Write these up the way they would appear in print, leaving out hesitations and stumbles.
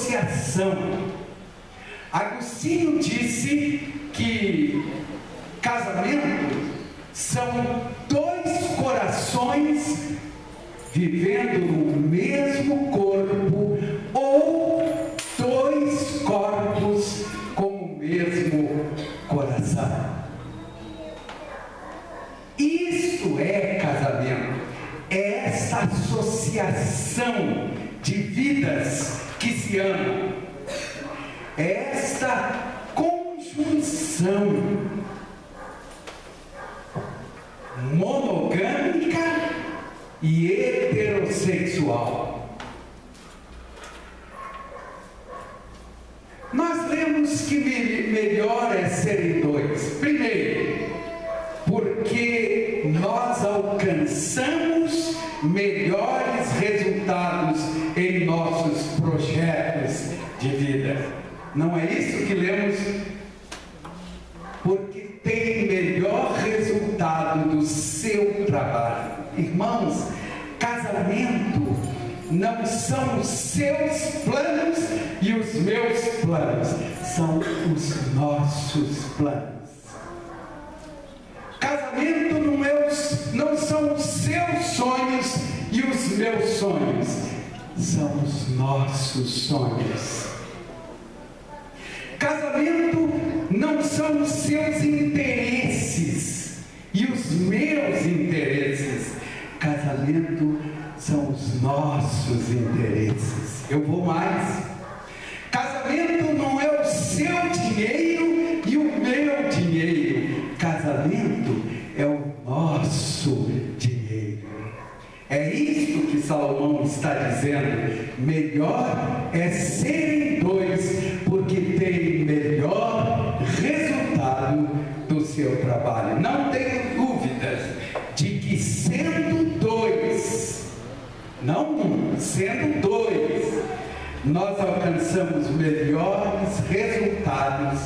associação. Agostinho disse que casamento são dois corações vivendo no mesmo corpo, ou dois corpos com o mesmo coração. Isso é casamento, é essa associação de vidas que se amam, é esta conjunção monogâmica e heterossexual. Nós lemos que melhor é serem dois. Primeiro, porque nós alcançamos melhores resultados em nossos projetos de vida. Não é isso que lemos? Porque tem melhor resultado do seu trabalho. Irmãos, casamento não são os seus planos e os meus planos, são os nossos planos. Casamento não são os seus sonhos e os meus sonhos, são os nossos sonhos. Casamento não são os seus interesses e os meus interesses. Casamento são os nossos interesses. Eu vou mais. Casamento não é o seu dinheiro e o meu dinheiro. Casamento é o nosso dinheiro. É isso que Salomão está dizendo. Melhor é serem dois, porque tem melhor resultado do seu trabalho. Não tenho dúvidas de que sendo dois, não um, sendo dois, nós alcançamos melhores resultados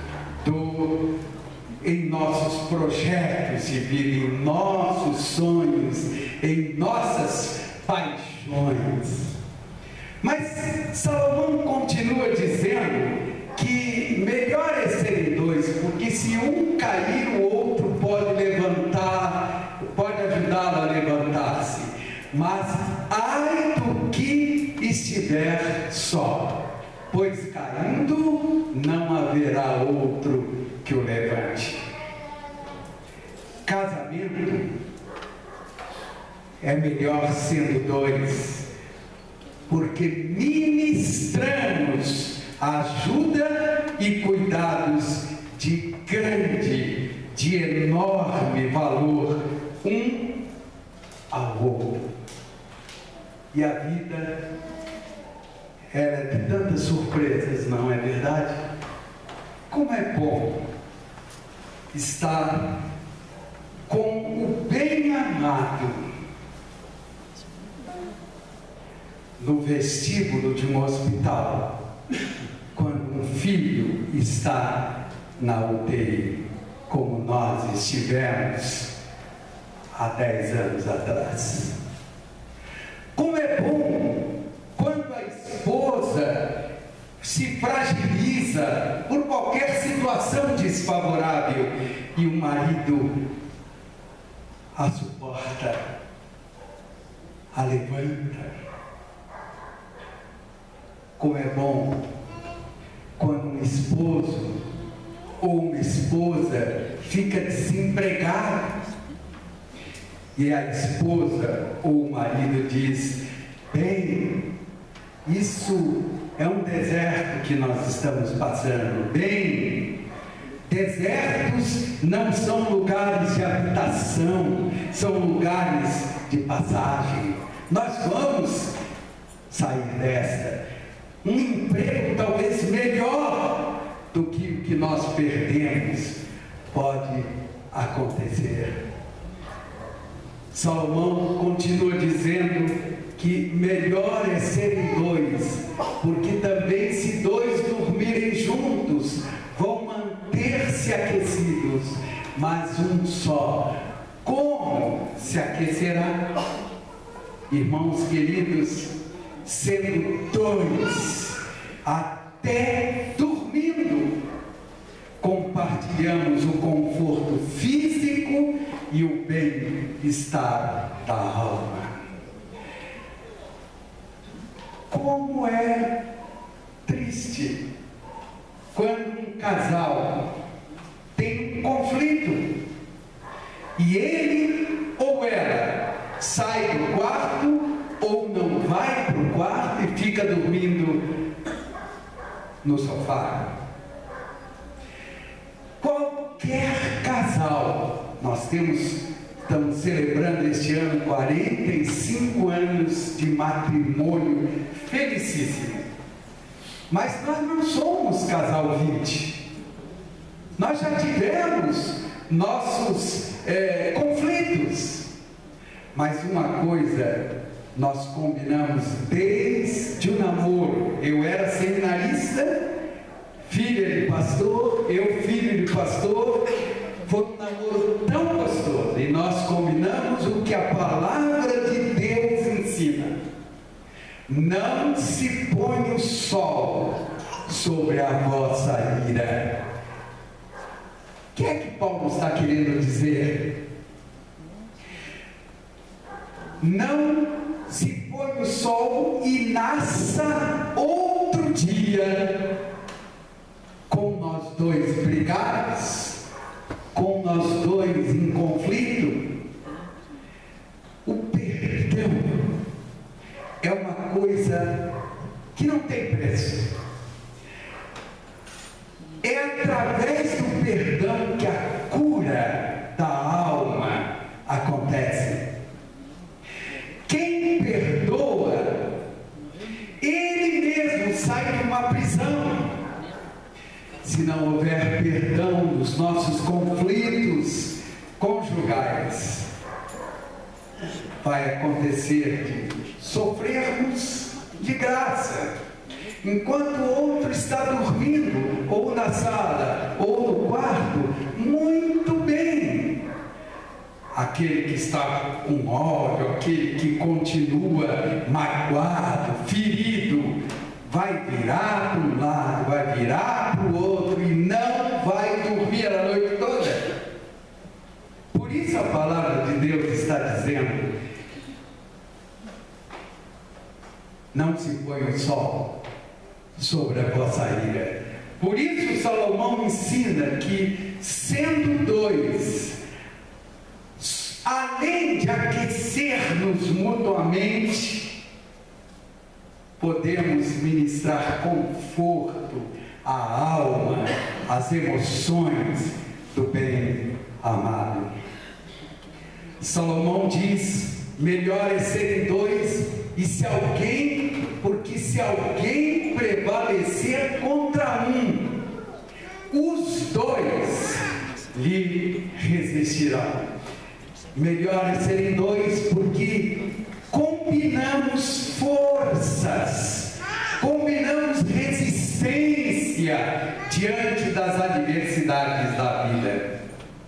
em nossos projetos de vida, em nossos sonhos, em nossas paixões. Mas Salomão continua dizendo que melhor é serem dois, porque se um cair, o outro pode levantar, pode ajudá-lo a levantar-se. Mas ai do que estiver só, pois caindo não haverá outro que o levante. Casamento é melhor sendo dois, porque ministramos ajuda e cuidados de grande, de enorme valor um ao outro. E a vida é de tantas surpresas, não é verdade? Como é bom estar com o bem-amado no vestíbulo de um hospital, quando um filho está na UTI, como nós estivemos há 10 anos atrás. Como é bom quando a esposa se fragiliza por qualquer situação desfavorável e o marido a suporta, a levanta. Como é bom quando um esposo ou uma esposa fica desempregado e a esposa ou o marido diz: bem, isso é um deserto que nós estamos passando. Bem, desertos não são lugares de habitação, são lugares de passagem. Nós vamos sair desta. Um emprego talvez melhor do que o que nós perdemos pode acontecer. Salomão continua dizendo que melhor é serem dois, porque também se dois dormirem juntos, vão manter-se aquecidos, mas um só, como se aquecerá? Irmãos queridos, sendo dois, até dormindo, compartilhamos o conforto físico e o bem-estar da alma. Como é triste quando um casal tem um conflito e ele ou ela sai do quarto ou não vai para o quarto e fica dormindo no sofá. Qualquer casal, nós estamos celebrando este ano 45 anos de matrimônio felicíssimo. Mas nós não somos casal 20. Nós já tivemos nossos conflitos. Mas uma coisa nós combinamos desde o namoro. Eu era seminarista, filha de pastor, eu filho de pastor. Foi um namoro tão gostoso. E nós combinamos o que a palavra de Deus ensina. Não se põe o sol sobre a vossa ira. O que é que Paulo está querendo dizer? Não se põe o sol e nasça outro dia com nós dois brigados, com nós dois em conflito. O perdão é uma coisa que não tem preço. É através do perdão que a cura da alma acontece. Quem perdoa, ele mesmo sai de uma prisão. Se não houver perdão nos nossos conflitos conjugais, vai acontecer de sofrermos de graça, enquanto o outro está dormindo, ou na sala, ou no quarto, muito bem. Aquele que está com ódio, aquele que continua magoado, ferido, vai virar para um lado, vai virar para o outro e não vai dormir a noite toda. Por isso a palavra de Deus está dizendo: não se põe o sol sobre a vossa ira. Por isso Salomão ensina que, sendo dois, além de aquecer-nos mutuamente, podemos ministrar conforto à alma, às emoções do bem amado. Salomão diz: melhor é serem dois, porque se alguém prevalecer contra um, os dois lhe resistirão. Melhor é serem dois, porque combinamos forças, combinamos resistência diante das adversidades da vida.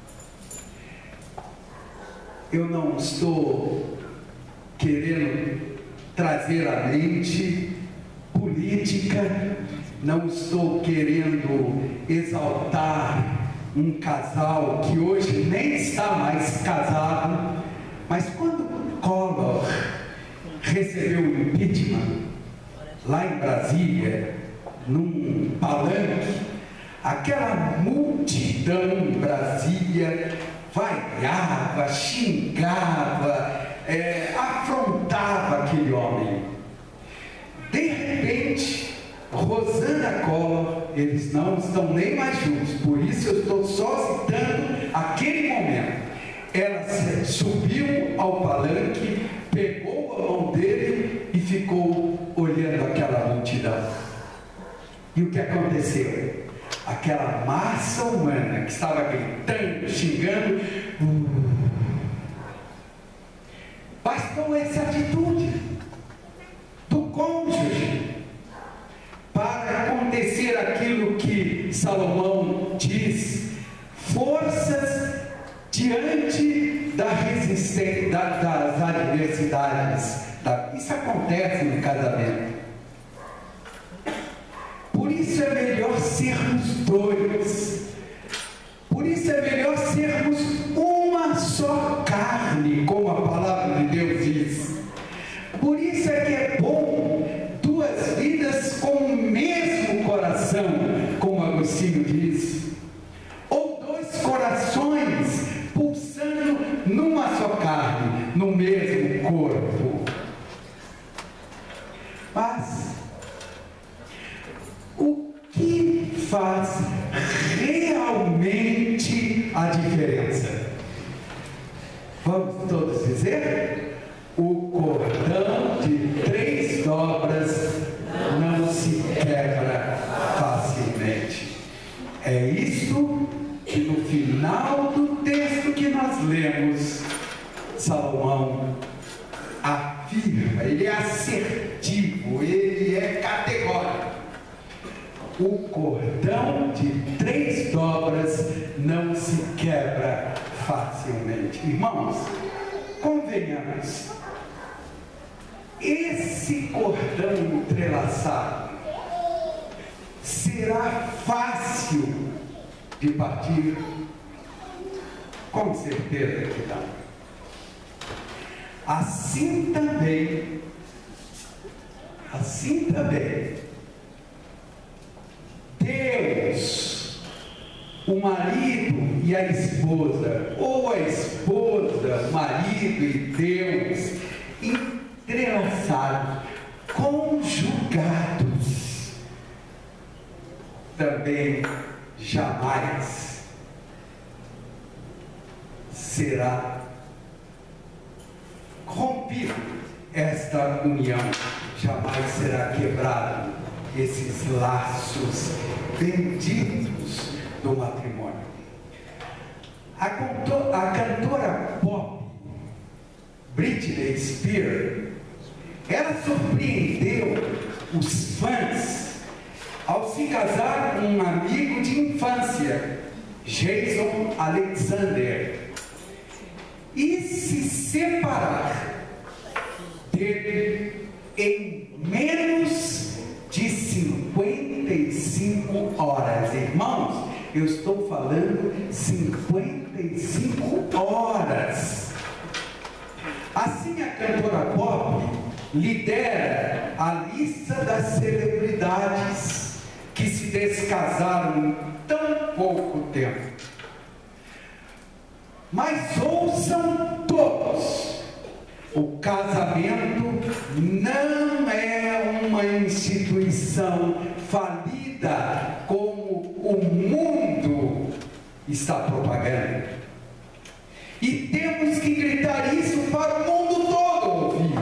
Eu não estou querendo trazer à mente política, não estou querendo exaltar um casal que hoje nem está mais casado, mas quando Collor recebeu o impeachment lá em Brasília, num palanque, aquela multidão em Brasília vaiava, xingava, afrontava aquele homem. De repente, Rosana Collor, eles não estão nem mais juntos, por isso eu estou só citando aquele momento. Ela subiu ao palanque, pegou a mão dele e ficou olhando aquela multidão. E o que aconteceu? Aquela massa humana que estava gritando, xingando, bastou essa atitude do cônjuge para acontecer aquilo que Salomão diz: forças diante da resistência, das adversidades. Isso acontece no casamento. isso é melhor sermos dois. Por isso é melhor sermos uma só carne, como a palavra de Deus diz. Por isso é que é bom duas vidas com o mesmo coração, como Agostinho diz. Ou dois corações pulsando numa só carne, no mesmo corpo. Mas o que faz realmente a diferença? Vamos todos dizer? O cordão de 3 dobras não se quebra facilmente. É isso que no final do texto que nós lemos, Salomão afirma. Ele é assertivo, ele é categórico. O cordão de 3 dobras não se quebra facilmente. Irmãos, convenhamos, esse cordão entrelaçado será fácil de partir? Com certeza que não. Assim também, Deus, o marido e a esposa, ou a esposa, o marido e Deus, entrelaçados, conjugados, também jamais será rompido esta união, jamais será quebrado esses laços benditos do matrimônio. A cantora pop Britney Spears, ela surpreendeu os fãs ao se casar com um amigo de infância, Jason Alexander, e se separar dele em menos de 55 horas. Irmãos, eu estou falando 55 horas. Assim, a cantora pop lidera a lista das celebridades que se descasaram em tão pouco tempo. Mas ouçam todos, o casamento não é uma instituição falida como o mundo está propagando. E temos que gritar isso para o mundo todo ouvir.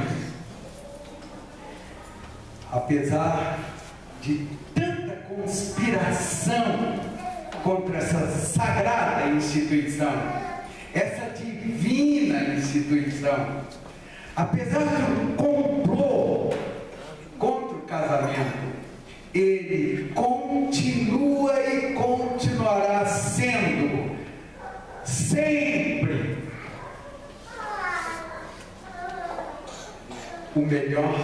Apesar de tanta conspiração contra essa sagrada instituição, essa divina instituição, apesar do complô contra o casamento, ele continua e continuará sendo sempre o melhor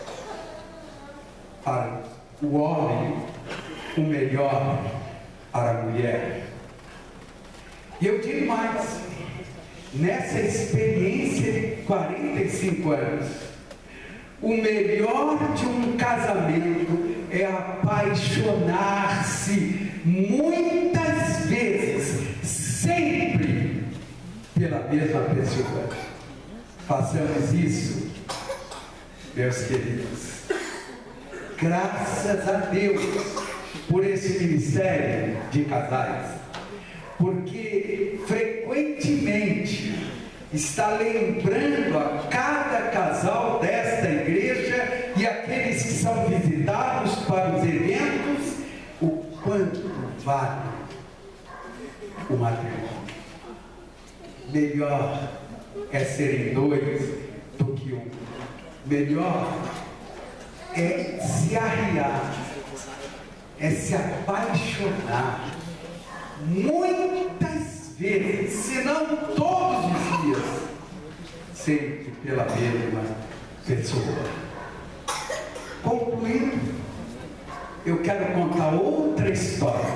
para o homem, o melhor para a mulher. E eu digo mais, nessa experiência de 45 anos, o melhor de um casamento é apaixonar-se muitas vezes, sempre pela mesma pessoa. Façamos isso, meus queridos. Graças a Deus por esse ministério de casais, porque frequentemente está lembrando a cada casal desta igreja e aqueles que são visitados para os eventos o quanto vale o matrimônio. Melhor é serem 2 do que 1. Melhor é se arriar, é se apaixonar muitas vezes, se não todos os dias, sempre pela mesma pessoa. Concluindo, eu quero contar outra história.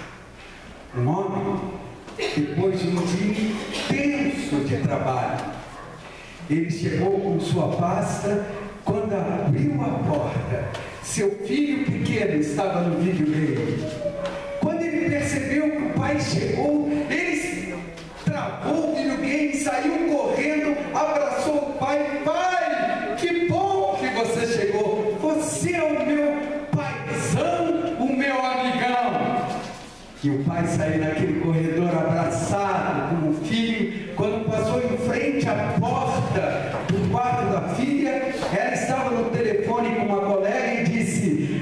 Um homem, depois de um dia intenso de trabalho, ele chegou com sua pasta. Quando abriu a porta, seu filho pequeno estava no videogame. Quando ele percebeu que o pai chegou, ele travou o videogame, saiu correndo, abraçou o pai. Pai, que bom que você chegou. Você é o meu paizão, o meu amigão. E o pai saiu naquele corredor abraçado com o filho. Quando passou em frente à porta do quarto da filha, ela estava no telefone com uma colega e disse: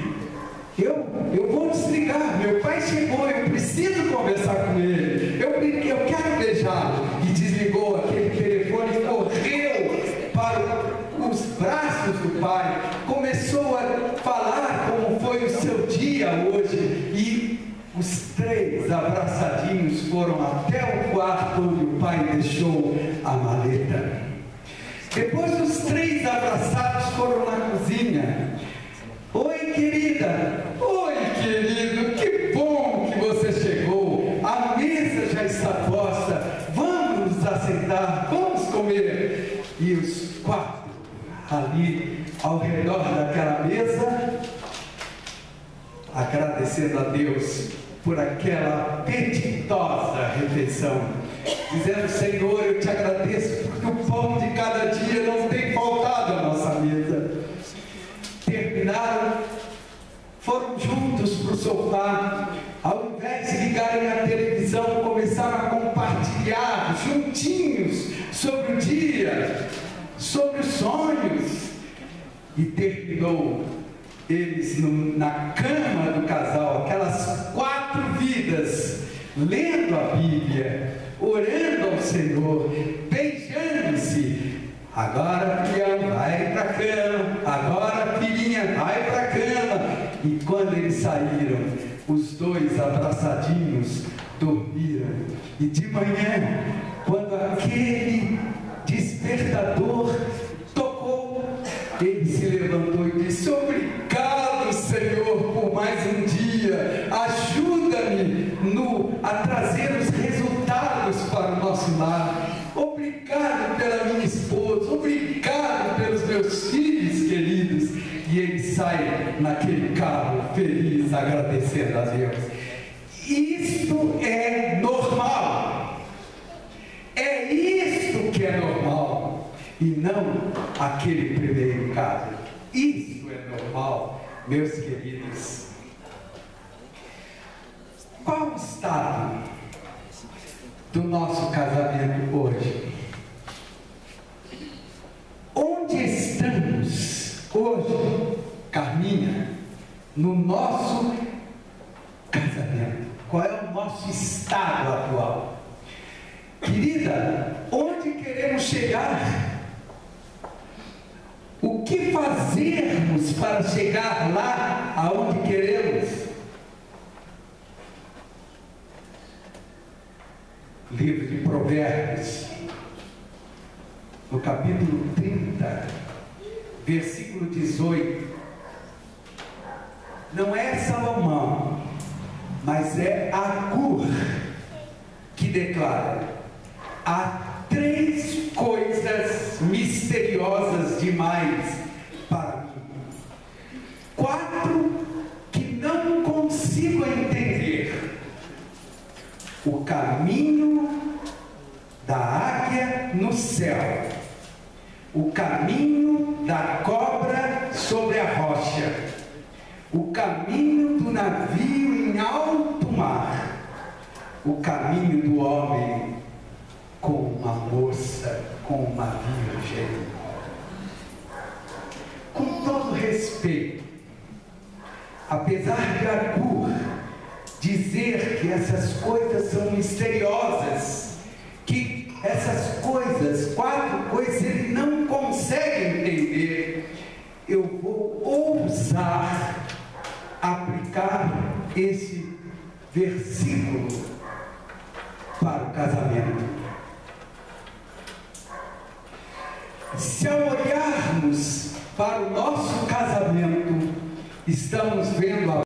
eu vou desligar, meu pai chegou, eu preciso conversar com ele, eu quero beijá-lo. E desligou aquele telefone e correu para os braços do pai, começou a falar como foi o seu dia hoje, e os três abraçadinhos foram até o quarto onde o pai deixou a maleta. Depois os três abraçados foram na cozinha. Oi, querida. Oi, querido. Que bom que você chegou. A mesa já está posta. Vamos nos assentar. Vamos comer. E os quatro ali ao redor daquela mesa, agradecendo a Deus por aquela apetitosa refeição, dizendo: Senhor, eu te agradeço porque o pão de cada dia não tem faltado à nossa mesa. Terminaram, foram juntos para o sofá. Ao invés de ligarem a televisão, começaram a compartilhar juntinhos sobre o dia, sobre os sonhos. E terminou eles na cama do casal, aquelas 4 vidas, lendo a Bíblia, orando ao Senhor, beijando-se. Agora, filhão, vai para a cama. Agora, filhinha, vai para a cama. E quando eles saíram, os dois abraçadinhos dormiram. E de manhã, quando aquele despertador tocou, ele se levantou e disse: obrigado, Senhor, por mais um dia. Ajuda-me a trazer os resultados para o nosso lar. Obrigado pela minha esposa. Obrigado pelos meus filhos queridos. E ele sai naquele carro feliz, agradecendo a Deus. Isto é normal. É isto que é normal. E não aquele primeiro caso. Isso é normal, meus queridos. Qual o estado do nosso casamento hoje? Onde estamos hoje, Carminha, no nosso casamento? Qual é o nosso estado atual? Querida, onde queremos chegar? O que fazermos para chegar lá aonde queremos? Livro de Provérbios, no capítulo 30, versículo 18. Não é Salomão, mas é Agur que declara: há 3 coisas misteriosas demais para mim, 4 que não consigo entender: o caminho da águia no céu, o caminho da cobra sobre a rocha, o caminho do navio em alto mar, o caminho do homem com uma moça, com uma virgem. Com todo respeito, apesar de Agur dizer que essas coisas são misteriosas, que essas coisas, 4 coisas, ele não consegue entender, eu vou ousar aplicar esse versículo para o casamento. Se ao olharmos para o nosso casamento, estamos vendo a